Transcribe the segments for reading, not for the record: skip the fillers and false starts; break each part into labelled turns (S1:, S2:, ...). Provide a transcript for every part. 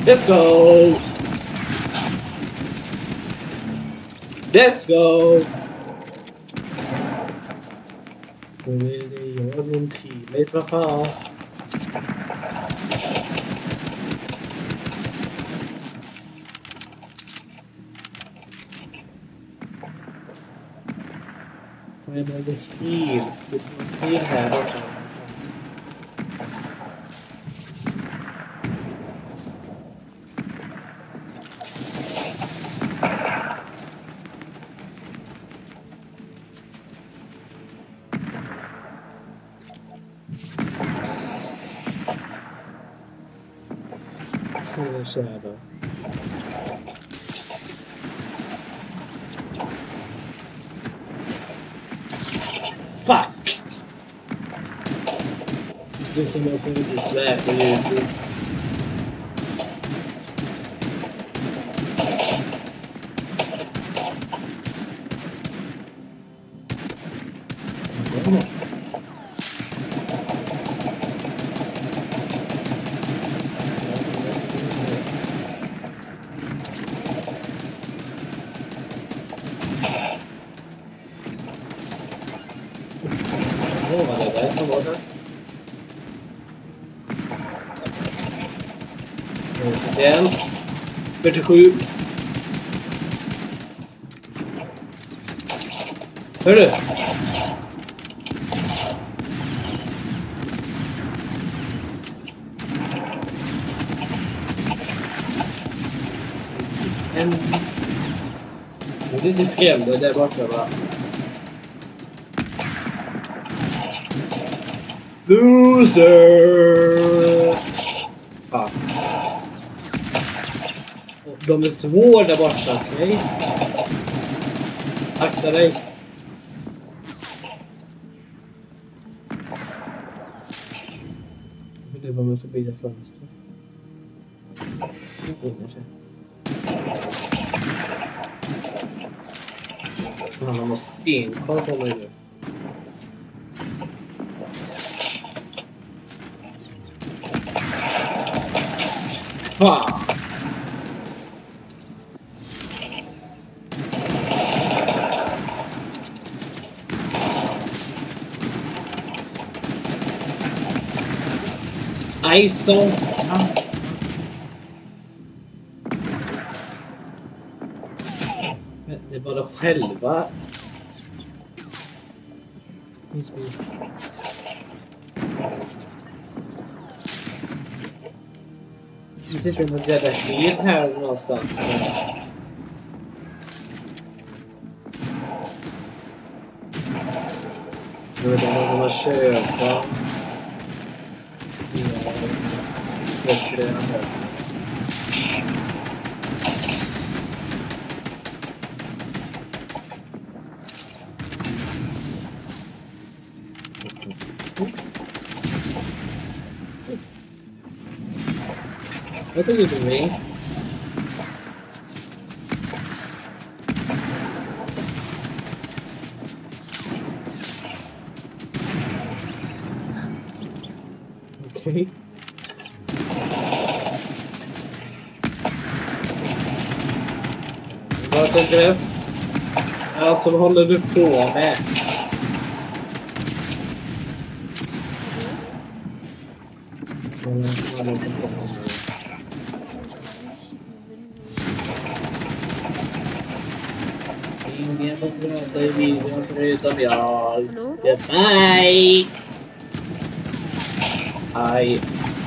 S1: Let's go! Let's go! Nu är det jag min teammate, vad fan? Fan, jag behöver heal. Det är som en heal här borta. Shadow. Fuck! Det är som jag kommer bli svär på YouTube. Igen. 47. Hör du? Nu är lite skrämd där borta, va? Loser! Fan. De är svåra där borta, okej? Akta dig. Det var man ska bygga fönster. Han har stenkoll på mig nu. Fan! Aj, så fan! Det är bara själva. Minst. Det sitter något jävla fel här någonstans. Nu är det någon att köpa. Ja, det är det. What are you doing? Okay. Vad tänker du? Alltså, vad håller du på med? Ingen får prata i videon förutom jag. Goodbye! Aj.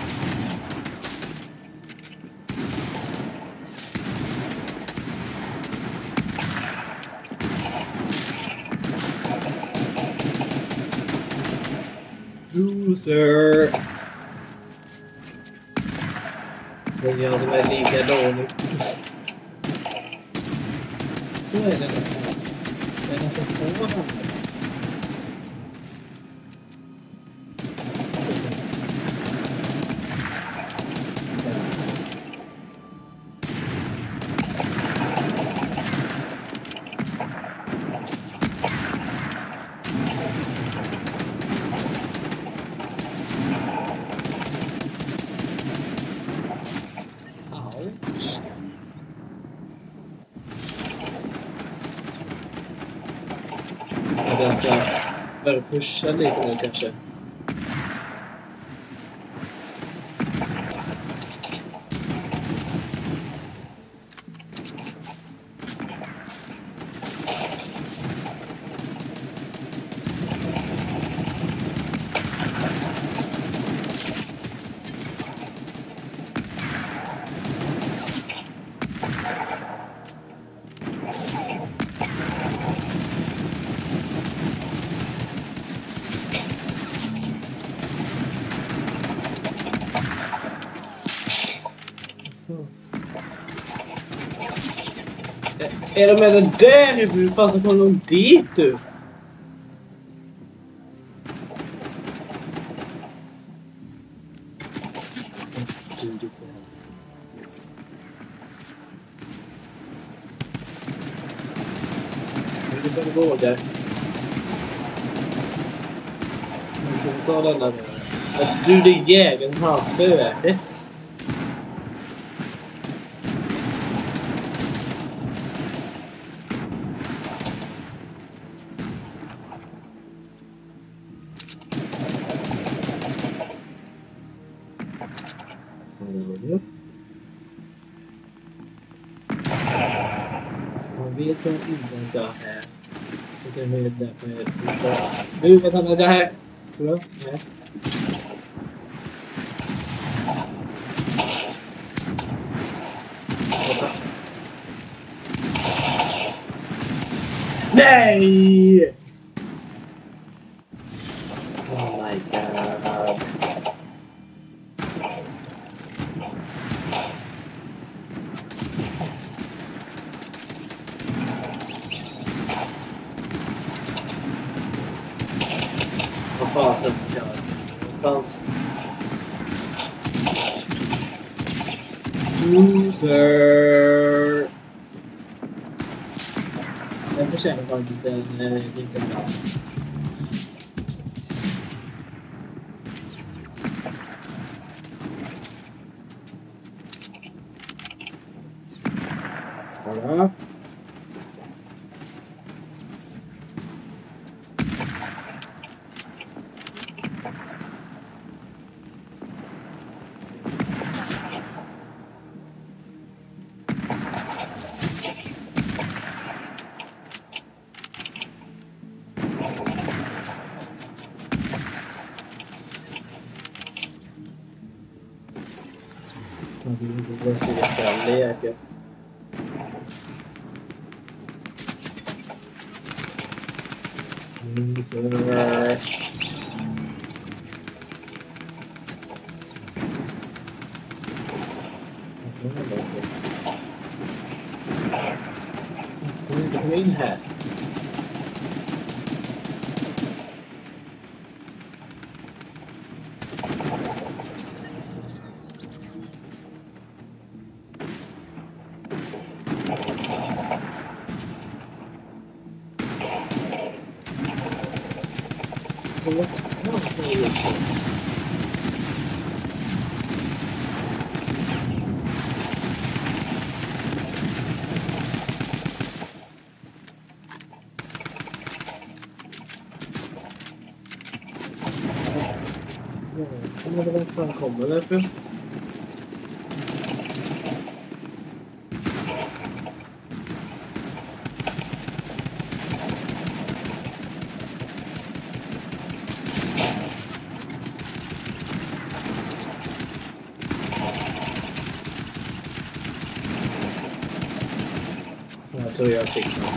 S1: Loser! Säger jag som är lika dålig. Så är det. Det är nästan två handlar. Börja pusha lite nu kanske. Är de med den där? Hur fan så kom de dit du? Du behöver gå där. Du kan ta den där. Du, det är jäveln har spöet. Man vet inte att jag är här. Jag vet därför nu vet han att jag är här. Nej. Nej! Oh my god. Vad fasen ska jag någonstans? Loser! Jag förtjänar faktiskt en liten plats. Ja. Det ser leka. Loser. Kom in här. Vad fan kommer det för? Jag tror jag fick den.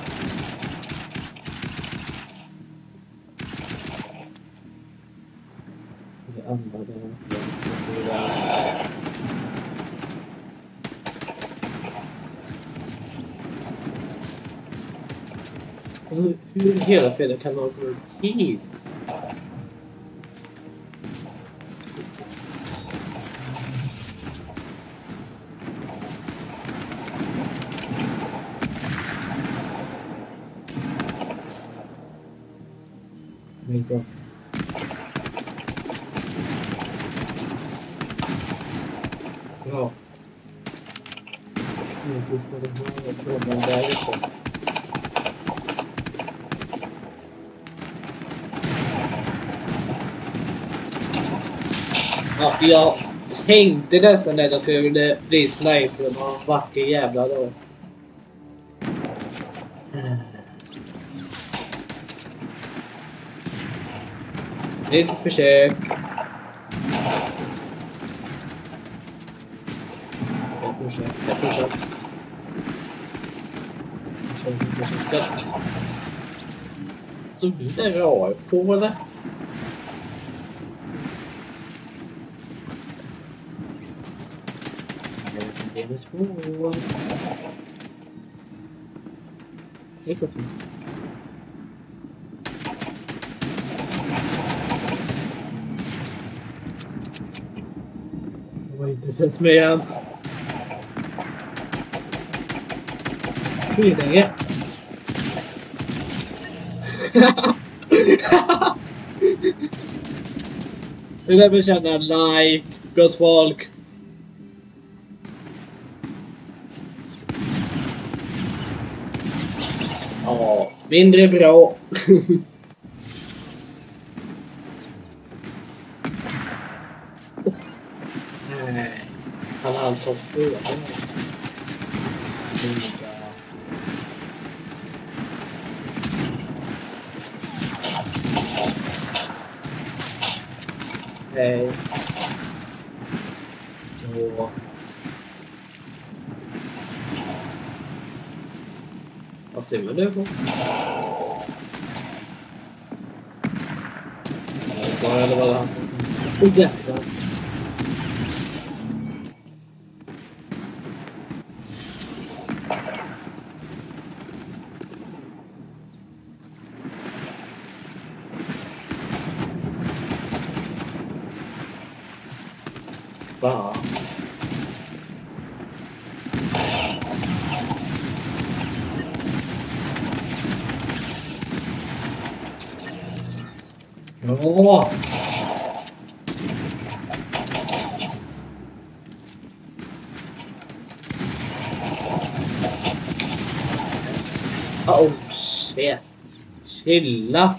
S1: Det andra där. Alltså, hur hela fredag kan man gå hit? Vänta. Bra. Nu ska det vara frågan därifrån. Ja, jag tänkte nästan att jag skulle bli sniper och ha en vacker jävla då. Lite försök. Jag pushar. Så du där AFK eller? Det är svårt. Det är precis. Jag har inte sett mig än. Hur länge? Nu vill vi känna like, gott folk. Ja, mindre bra. Nej, han har allt tofflor. Hej. Så. Vad ser man nu på? Eller var det han som... Åh jävlar. Fan. Åh! Oh shit. Chilla.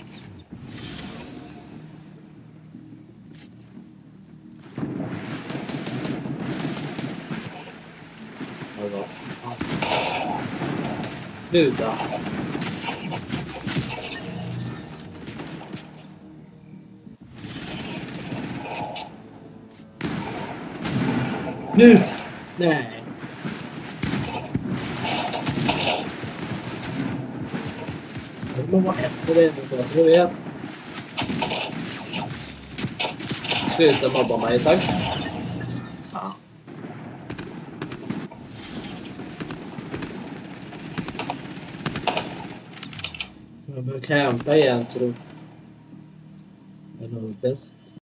S1: Sluta. Nu! Nej. Jag vill vara efter det ändå. Jag vet. Sluta mobba mig, tack. Ja. Jag börjar campa igen, tror jag. Det är nog bäst.